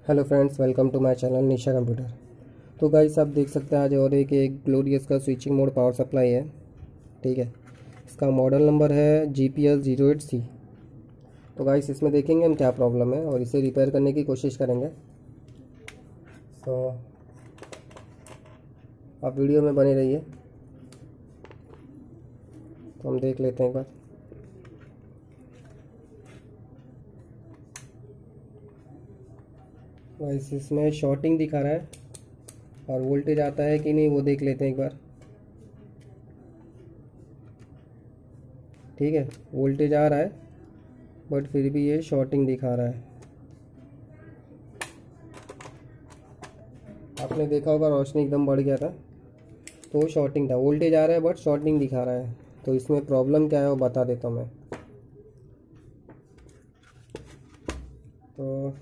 Hello friends, welcome to my channel Nisha computer. तो guys आप देख सकते हैं आज और एक ग्लोरियस का स्विचिंग मोड पावर सप्लाई है। ठीक है, इसका मॉडल नंबर है GPL08C। तो गाइस इसमें देखेंगे हम क्या प्रॉब्लम है और इसे रिपेयर करने की कोशिश करेंगे। तो आप वीडियो में बने रहिए। तो हम देख लेते हैं एक बार। गाइस इसमें शॉर्टिंग दिखा रहा है और वोल्टेज आता है कि नहीं वो देख लेते हैं एक बार। ठीक है, वोल्टेज आ रहा है बट फिर भी ये शॉर्टिंग दिखा रहा है। आपने देखा होगा रोशनी एकदम बढ़ गया था तो शॉर्टिंग था। वोल्टेज आ रहा है बट शॉर्टिंग दिखा रहा है। तो इसमें प्रॉब्लम क्या है वो बता देता हूँ मैं। तो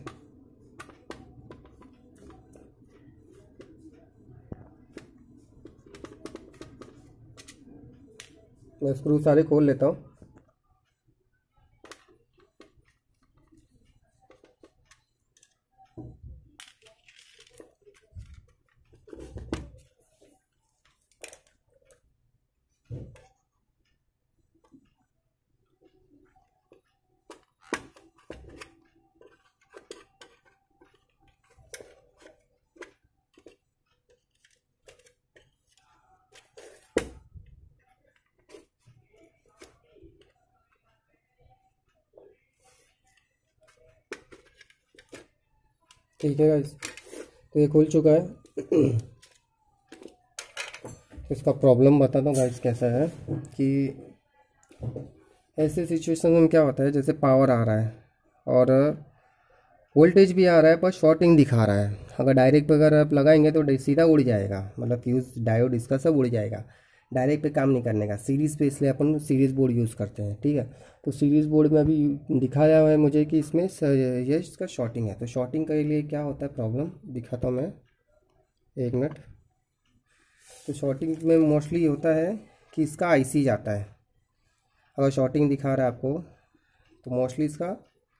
मैं स्क्रू सारे खोल लेता हूँ। ठीक है गाइस, तो ये खुल चुका है। इसका प्रॉब्लम बताता हूँ गाइस कैसा है कि ऐसे सिचुएशन में क्या होता है, जैसे पावर आ रहा है और वोल्टेज भी आ रहा है पर शॉर्टिंग दिखा रहा है। अगर डायरेक्ट अगर आप लगाएंगे तो सीधा उड़ जाएगा, मतलब फ्यूज डायोड इसका सब उड़ जाएगा। डायरेक्ट पे काम नहीं करने का, सीरीज़ पे इसलिए अपन सीरीज़ बोर्ड यूज़ करते हैं। ठीक है, तो सीरीज़ बोर्ड में अभी दिखाया हुआ है मुझे कि इसमें ये इसका शॉर्टिंग है। तो शॉर्टिंग के लिए क्या होता है प्रॉब्लम दिखाता हूँ मैं, एक मिनट। तो शॉर्टिंग में मोस्टली होता है कि इसका आईसी जाता है। अगर शॉर्टिंग दिखा रहा है आपको तो मोस्टली इसका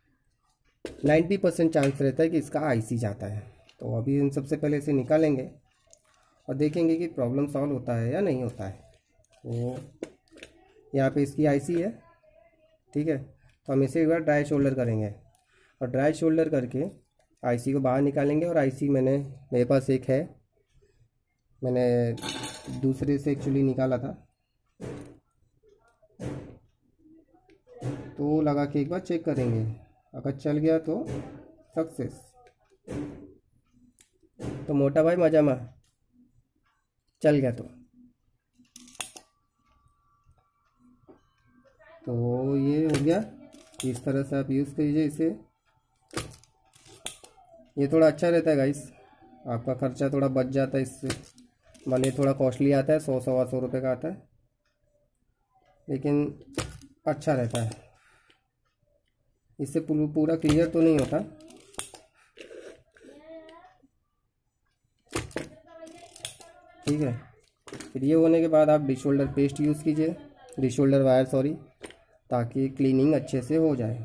90% चांस रहता है कि इसका आईसी जाता है। तो अभी इन सबसे पहले इसे निकालेंगे और देखेंगे कि प्रॉब्लम सॉल्व होता है या नहीं होता है। तो यहाँ पे इसकी आईसी है। ठीक है, तो हम इसे एक बार ड्राई शोल्डर करेंगे और ड्राई शोल्डर करके आईसी को बाहर निकालेंगे। और आईसी मेरे पास एक है, मैंने दूसरे से एक्चुअली निकाला था। तो लगा के एक बार चेक करेंगे, अगर चल गया तो सक्सेस। तो मोटा भाई मजा में चल गया तो ये हो गया। इस तरह से आप यूज़ कीजिए इसे। ये थोड़ा अच्छा रहता है गाइस, आपका खर्चा थोड़ा बच जाता है इससे। भले थोड़ा कॉस्टली आता है, 100-125 रुपये का आता है, लेकिन अच्छा रहता है। इससे पूरा क्लियर तो नहीं होता। ठीक है, फिर ये होने के बाद आप डिश होल्डर पेस्ट यूज़ कीजिए, डिश होल्डर वायर सॉरी, ताकि क्लीनिंग अच्छे से हो जाए।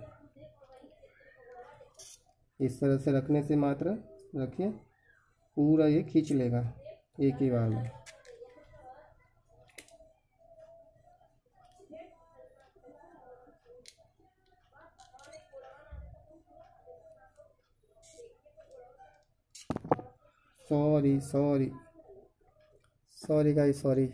इस तरह से रखने से मात्र रखिए, पूरा ये खींच लेगा एक ही बार में। Sorry sorry sorry guys, sorry.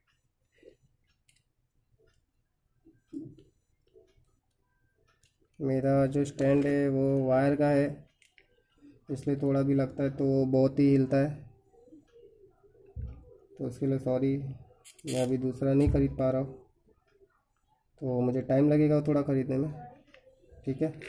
मेरा जो स्टैंड है वो वायर का है, इसलिए थोड़ा भी लगता है तो बहुत ही हिलता है। तो उसके लिए सॉरी। मैं अभी दूसरा नहीं ख़रीद पा रहा हूँ, तो मुझे टाइम लगेगा थोड़ा ख़रीदने में। ठीक है,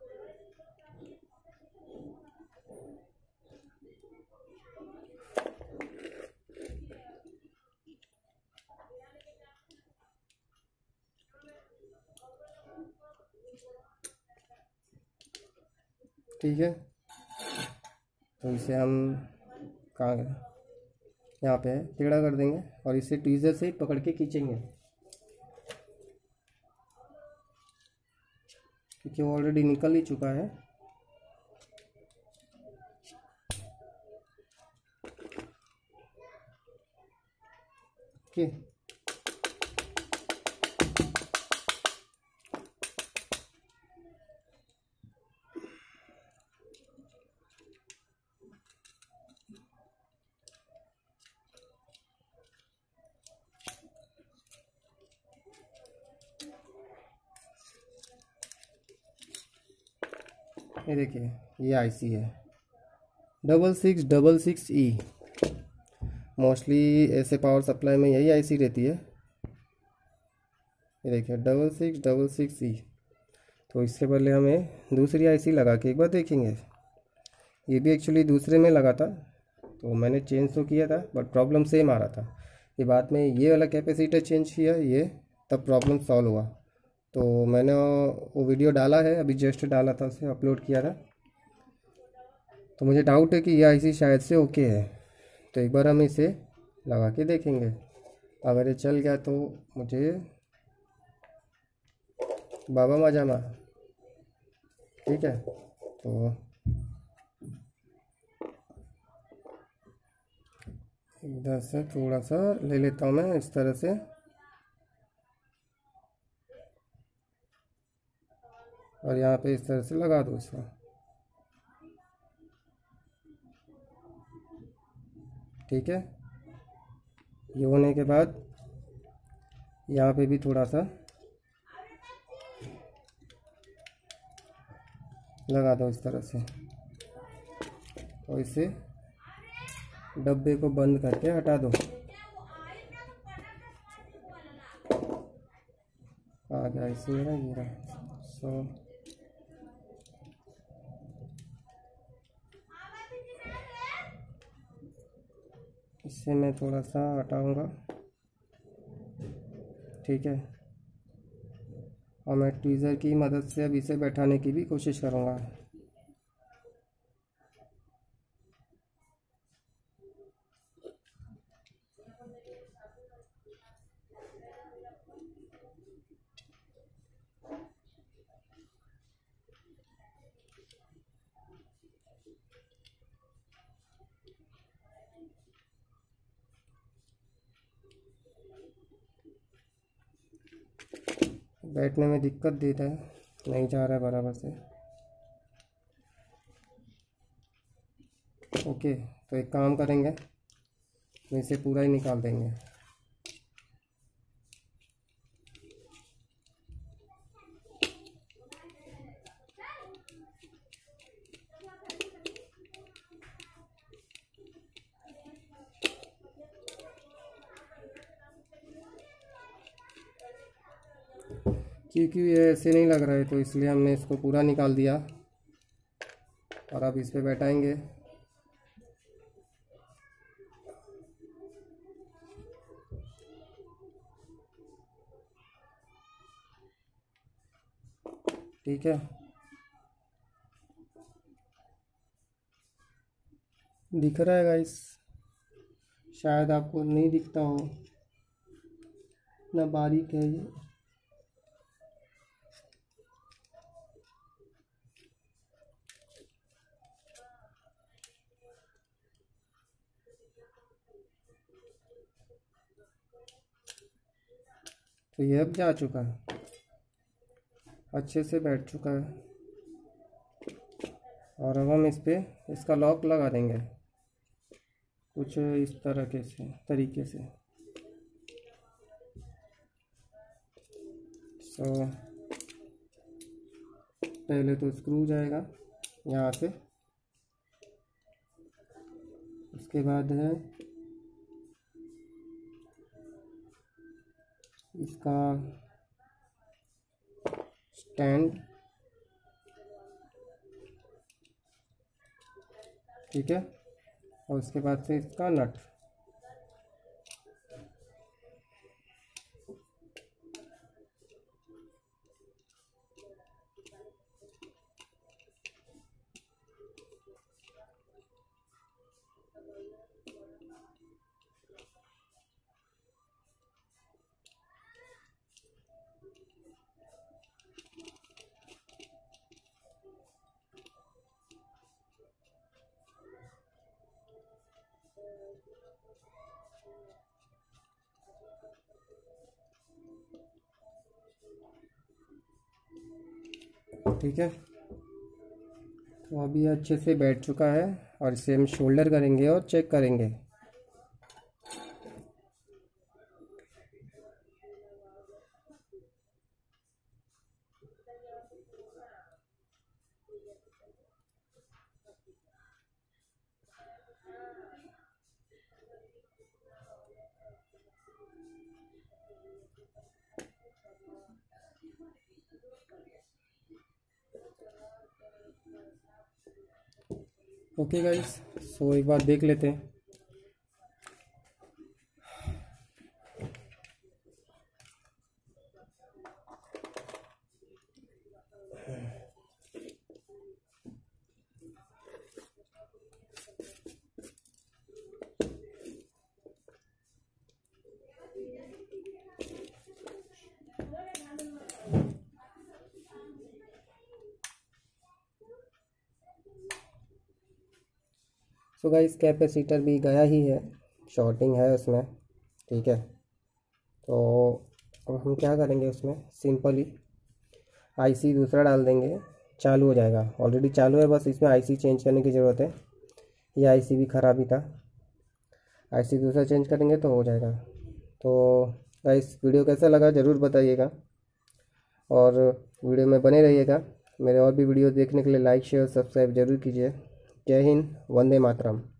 ठीक है। तो इसे हम कहाँ गए, यहाँ पे है, टेढ़ा कर देंगे और इसे ट्वीज़र से पकड़ के खींचेंगे, क्योंकि वो ऑलरेडी निकल ही चुका है। ओके। ये देखिए, ये आईसी है 6666E। मोस्टली ऐसे पावर सप्लाई में यही आईसी रहती है। ये देखिए 6666E। तो इसके बदले हमें दूसरी आईसी लगा के एक बार देखेंगे। ये भी एक्चुअली दूसरे में लगा था, तो मैंने चेंज तो किया था बट प्रॉब्लम सेम आ रहा था। ये बाद में ये वाला कैपेसिटर चेंज किया, ये तब प्रॉब्लम सॉल्व हुआ। तो मैंने वो वीडियो डाला है, अभी जस्ट डाला था, उसे अपलोड किया था। तो मुझे डाउट है कि ये आईसी शायद से ओके है। तो एक बार हम इसे लगा के देखेंगे। अगर ये चल गया तो मुझे बाबा मजामा। ठीक है, तो इधर से थोड़ा सा ले लेता हूँ मैं इस तरह से, और यहाँ पे इस तरह से लगा दो इसको। ठीक है, ये होने के बाद यहाँ पे भी थोड़ा सा लगा दो इस तरह से, और इसे डब्बे को बंद करके हटा दो। आ गया इसे मेरा गिरा। इससे मैं थोड़ा सा हटाऊंगा। ठीक है, और मैं ट्वीज़र की मदद से अब इसे बैठाने की भी कोशिश करूंगा। बैठने में दिक्कत देता है, नहीं जा रहा है बराबर से। ओके, तो एक काम करेंगे, तो इसे पूरा ही निकाल देंगे। क्योंकि ये ऐसे नहीं लग रहा है, तो इसलिए हमने इसको पूरा निकाल दिया और अब इस पे बैठाएंगे। ठीक है, दिख रहा है गाइस? शायद आपको नहीं दिखता हो, इतना बारीक है ये। तो ये अब जा चुका है, अच्छे से बैठ चुका है। और अब हम इस पे इसका लॉक लगा देंगे कुछ इस तरह के से तरीके से। पहले तो स्क्रू जाएगा यहाँ से, उसके बाद है इसका स्टैंड। ठीक है, और उसके बाद से इसका नट। ठीक है, तो अभी अच्छे से बैठ चुका है और इसे हम शोल्डर करेंगे और चेक करेंगे। ओके गाइस, सो एक बार देख लेते हैं। सो गाइस, कैपेसिटर भी गया ही है, शॉर्टिंग है उसमें। ठीक है, तो अब हम क्या करेंगे, उसमें सिंपली आईसी दूसरा डाल देंगे, चालू हो जाएगा। ऑलरेडी चालू है, बस इसमें आईसी चेंज करने की ज़रूरत है। ये आईसी भी ख़राब ही था, आईसी दूसरा चेंज करेंगे तो हो जाएगा। तो गाइस, वीडियो कैसा लगा ज़रूर बताइएगा और वीडियो में बने रहिएगा। मेरे और भी वीडियो देखने के लिए लाइक शेयर सब्सक्राइब जरूर कीजिए। जय हिंद, वंदे मातरम।